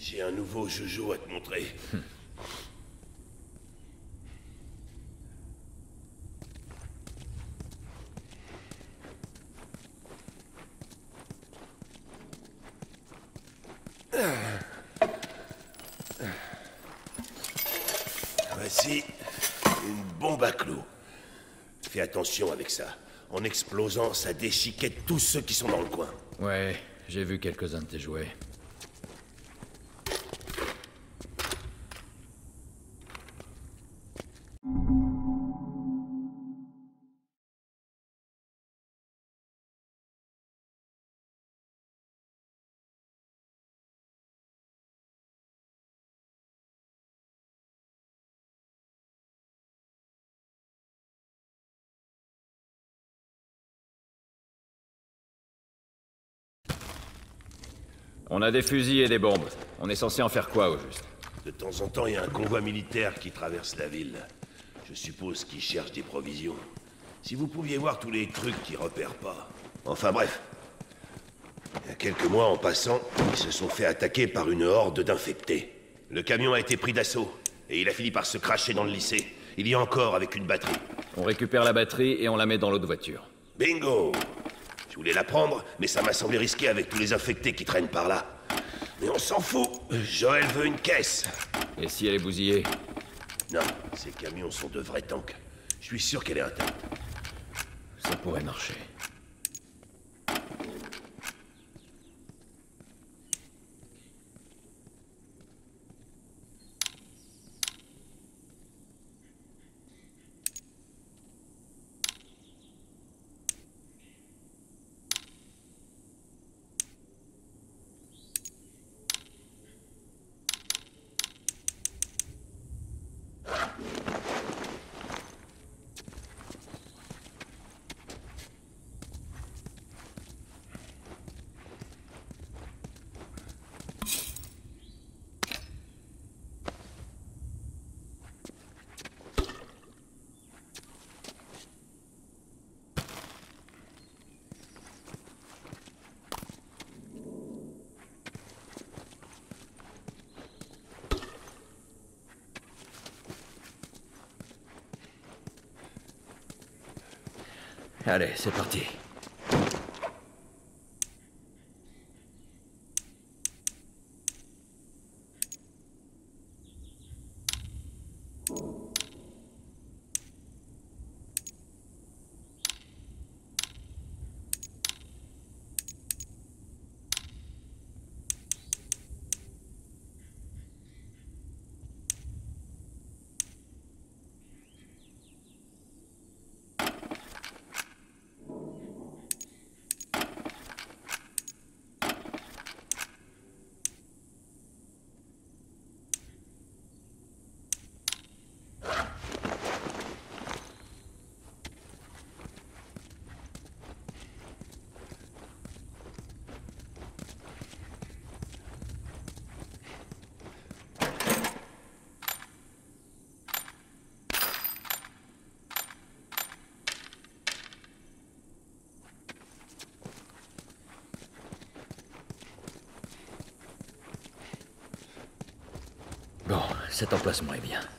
J'ai un nouveau Jojo à te montrer. Voici une bombe à clous. Fais attention avec ça. En explosant, ça déchiquette tous ceux qui sont dans le coin. Ouais, j'ai vu quelques-uns de tes jouets. On a des fusils et des bombes. On est censé en faire quoi, au juste? De temps en temps, il y a un convoi militaire qui traverse la ville. Je suppose qu'ils cherchent des provisions. Si vous pouviez voir tous les trucs qu'ils repèrent pas. Enfin bref. Il y a quelques mois, en passant, ils se sont fait attaquer par une horde d'infectés. Le camion a été pris d'assaut, et il a fini par se cracher dans le lycée. Il y a encore avec une batterie. On récupère la batterie et on la met dans l'autre voiture. Bingo! Je voulais la prendre, mais ça m'a semblé risqué avec tous les infectés qui traînent par là. Mais on s'en fout. Joël veut une caisse. Et si elle est bousillée? Non, ces camions sont de vrais tanks. Je suis sûr qu'elle est intacte. Ça pourrait marcher. Allez, c'est parti. Bon, cet emplacement est bien.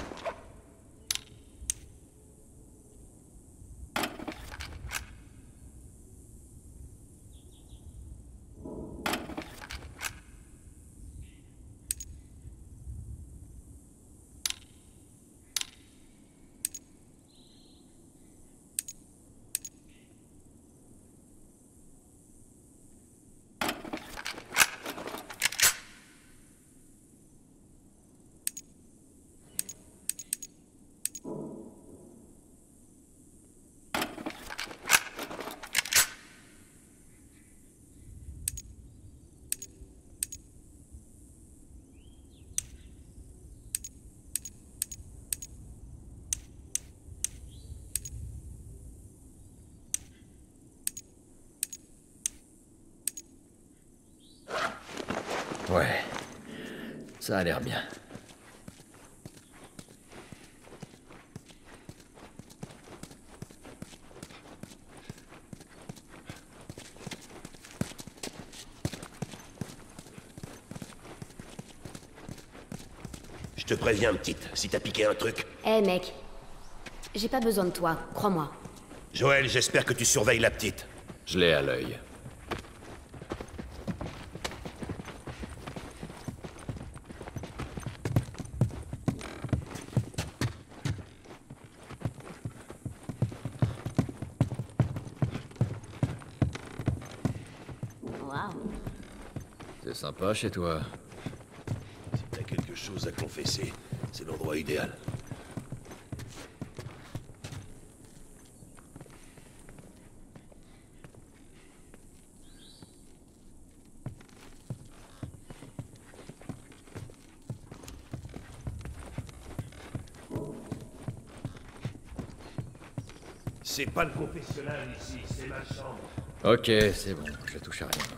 Ouais, ça a l'air bien. te préviens, petite, si t'as piqué un truc. Eh mec, j'ai pas besoin de toi, crois-moi. Joël, j'espère que tu surveilles la petite. Je l'ai à l'œil. Waouh. C'est sympa chez toi. Si t'as quelque chose à confesser, c'est l'endroit idéal. C'est pas le confessionnal ici, c'est ma chambre. Ok, c'est bon, je touche à rien.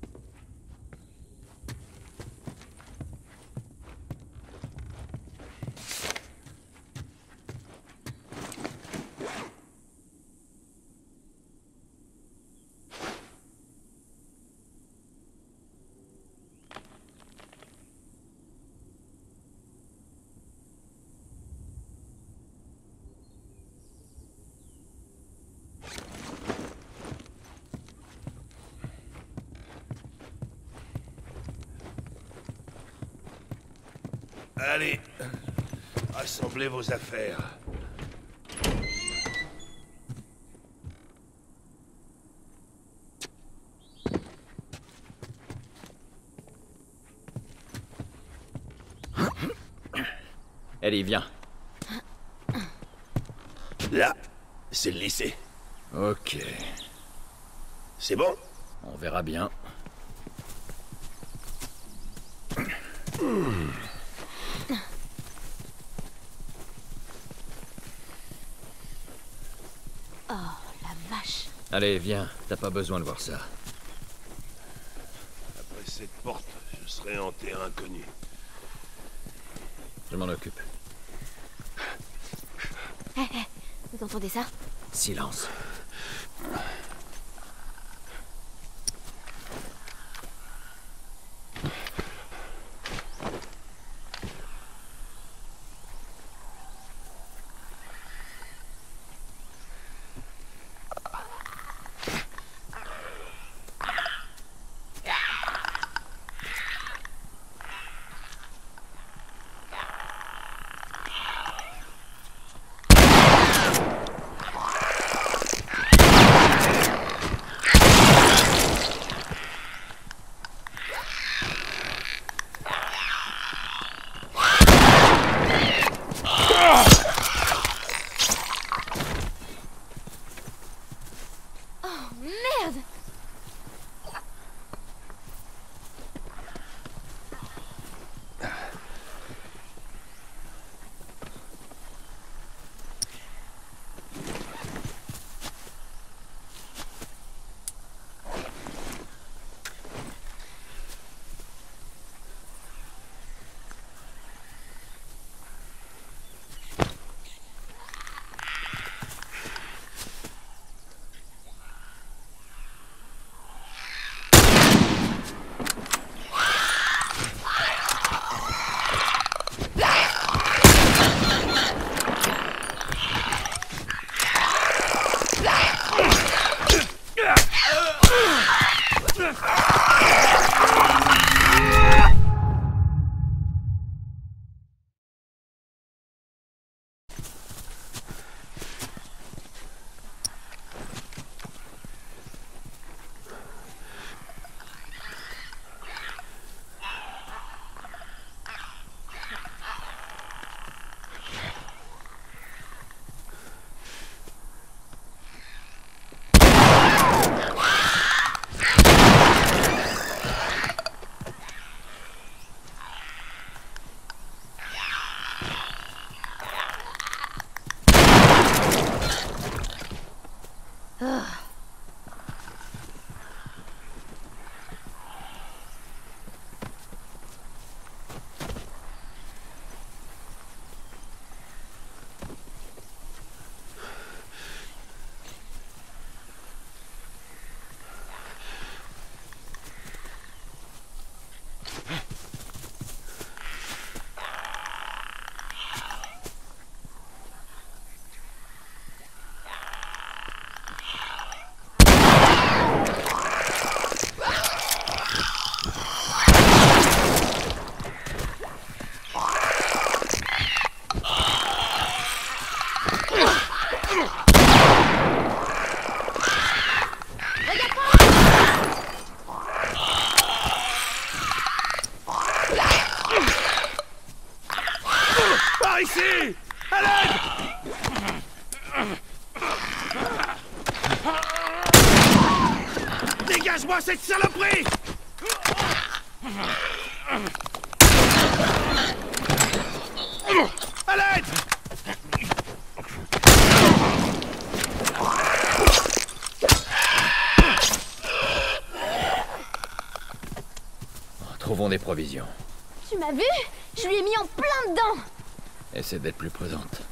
Allez, rassemblez vos affaires. Allez, viens. Là, c'est le lycée. Ok, C'est bon? on verra bien. Oh, la vache. Allez, viens, t'as pas besoin de voir ça. Après cette porte, je serai en terrain connu. Je m'en occupe. Vous entendez ça? Silence. ici! À l'aide! Dégage-moi cette saloperie! À l'aide! Trouvons des provisions. Tu m'as vu? Je lui ai mis en plein dedans. Essaie d'être plus prudente.